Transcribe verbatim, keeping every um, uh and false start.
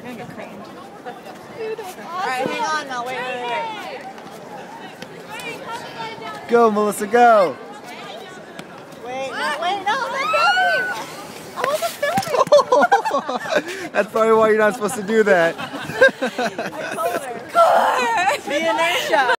gonna get creamed. Alright, hang on now. Wait, wait, wait. Go, Melissa, go. Wait, no, wait, no, I'm not filming. I wasn't filming. That's probably why you're not supposed to do that. I told her. The inertia.